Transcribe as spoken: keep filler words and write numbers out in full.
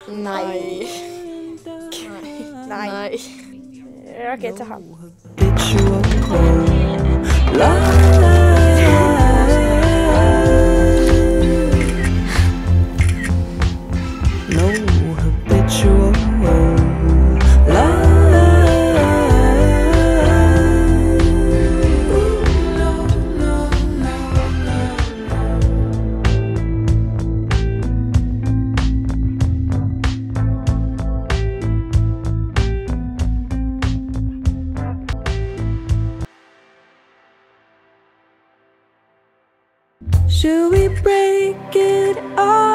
Nei. Nei. Nei. OK, ta han. No habitual lie. Should we break it all?